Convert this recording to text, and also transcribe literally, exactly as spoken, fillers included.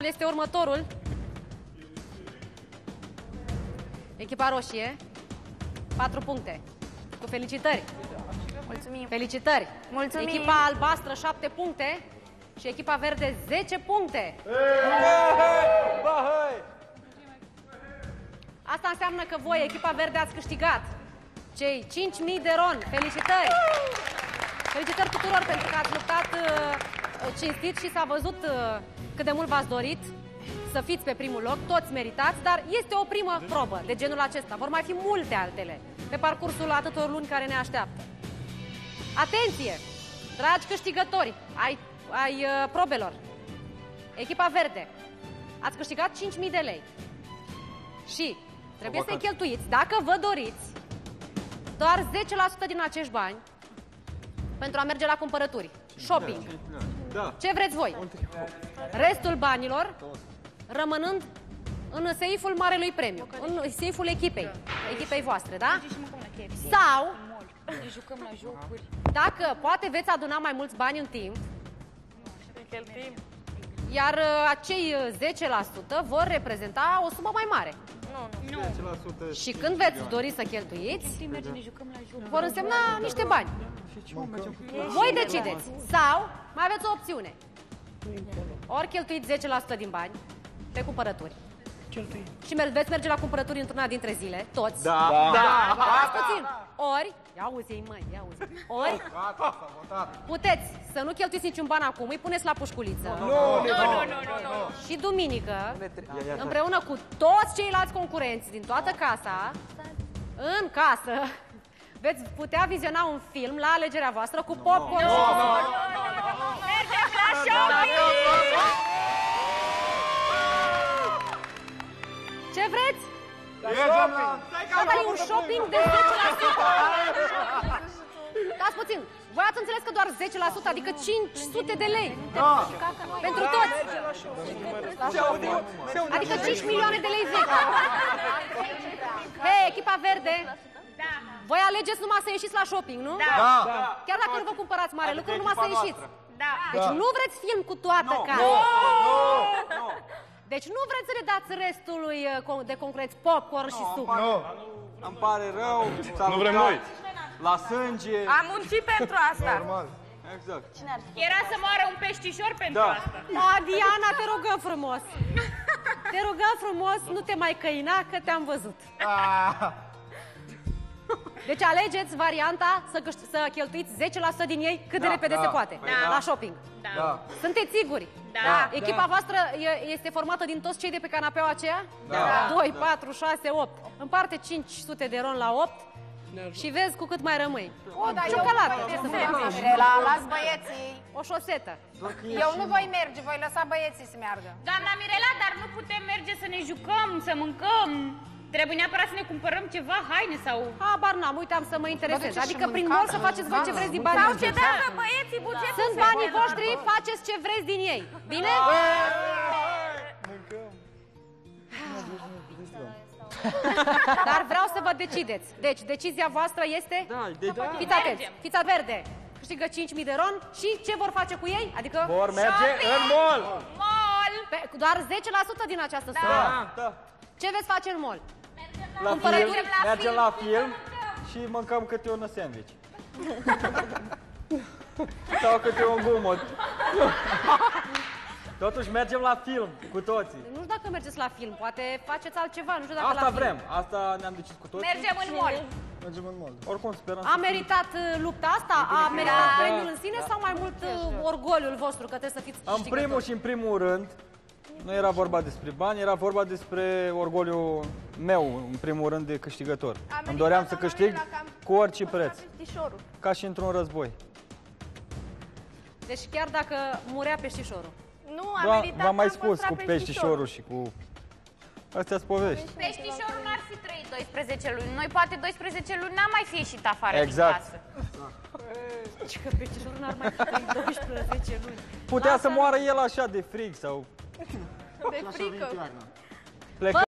Este următorul. Echipa roșie, patru puncte. Cu felicitări. Mulțumim. Felicitări. Mulțumim. Echipa albastră, șapte puncte. Și echipa verde, zece puncte. Asta înseamnă că voi, echipa verde, ați câștigat cei cinci mii de ron. Felicitări. Felicitări tuturor pentru că ați luptat uh, cinstit și s-a văzut uh, cât de mult v-ați dorit să fiți pe primul loc, toți meritați, dar este o primă probă de genul acesta. Vor mai fi multe altele pe parcursul atâtor luni care ne așteaptă. Atenție, dragi câștigători ai, ai uh, probelor. Echipa verde, ați câștigat cinci mii de lei și trebuie să-i cheltuiți, dacă vă doriți, doar zece la sută din acești bani pentru a merge la cumpărături, shopping. Da. Ce vreți voi? Restul banilor rămânând în seiful Marelui Premiu, în seiful echipei, echipei voastre, da? Sau, Ne jucăm la jocuri. dacă poate veți aduna mai mulți bani în timp, iar uh, acei zece la sută vor reprezenta o sumă mai mare. zece la sută Și când veți dori să cheltuiți, Mergem, ne jucăm la jocuri. vor însemna niște bani. Voi decideți. Sau mai aveți o opțiune. Ori cheltuiți zece la sută din bani pe cumpărături. Și mer veți merge la cumpărături într-una dintre zile, toți. Da, da, Stați puțin. Ori, ia auzi-i, măi, ia auzi. Ori, puteți să nu cheltuiți niciun ban acum, îi puneți la pușculiță. Nu, nu, Și duminică, împreună cu toți ceilalți concurenți din toată casa, în casă, veți putea viziona un film la alegerea voastră cu popcorn și cu zahăr. Mergem la shopping! Ce vreți? Asta e un shopping de zece la sută. Stați puțin. Voi ați înțeles că doar zece la sută, adică cinci sute de lei. Pentru toți. Adică cinci milioane de lei vechi. Hei, echipa verde. Voi alegeți numai să ieșiți la shopping, nu? Da. Chiar dacă nu vă cumpărați mare lucru, numai să ieșiți. Da. Deci nu vreți film cu toată casa. Deci nu vreți să le dați restului uh, de concurenți popcorn și suc. Nu. Îmi pare rău. Nu vrem noi. La sânge. Am muncit pentru asta. Normal. Exact. Era să moară un peștișor pentru Da. asta. A, Diana, te rugăm frumos. Te rugăm frumos, nu te mai căina, că te-am văzut. Deci alegeți varianta să, să cheltuiți zece la sută din ei cât de Da, repede da. se poate. Da. La shopping. Da. Sunteți siguri? Da. Echipa voastră e- este formată din toți cei de pe canapeaua aceea? Da. doi, patru, șase, opt. Împarte cinci sute de ron la opt și vezi cu cât mai rămâi. O, dar eu Ciocolată. nu Ce să voi fac? merge, Mirela, las băieții. O șosetă. Eu nu voi merge, voi lăsa băieții să meargă. Doamna Mirela, dar nu putem merge să ne jucăm, să mâncăm. Trebuie neapărat să ne cumpărăm ceva, haine sau... Habar n-am, uite, am să mă interesez. duceți Adică și prin mâncați, mall să faceți voi ce vreți din banii Sau noștri. ce dacă băieții bugetul Sunt se banii poate. voștri, faceți ce vreți din ei. Bine? Dar vreau să vă decideți. Deci, decizia voastră este? Da, de da. Fiți atenți. Fiți verde. Câștigă cinci mii de ron și ce vor face cu ei? Adică Vor merge în mall. Mall! pe, doar zece la sută din această sumă. Da, da. Ce veți face în mall? La Cumpărături film, la mergem la film și mâncăm câte un sandwich. Sau câte un gumot. Totuși mergem la film cu toții. Nu știu dacă mergeți la film, poate faceți altceva, nu știu dacă Asta la film. vrem, asta ne-am decis cu toții. Mergem în mall. Mergem în mall. Oricum sperăm A să meritat uh, lupta asta? A meritat premiul în sine sau mai mult uh, orgoliul vostru că trebuie să fiți În primul și în primul rând, nu era vorba despre bani, era vorba despre orgoliul meu, în primul rând, de câștigător. Îmi doream să câștig cu orice preț, ca și într-un război. Deci chiar dacă murea peștișorul. Nu, a V-am meritat v-am mai că am spus păstrat cu peștișorul și cu... Astea-s povești. Peștișorul n-ar fi trăit doisprezece luni. Noi poate doisprezece luni n-am mai fi ieșit afară Exact. din casă. Deci că peștișorul n-ar mai fi trăit doisprezece luni. Putea să moară el așa de frig sau... de frică. Pleca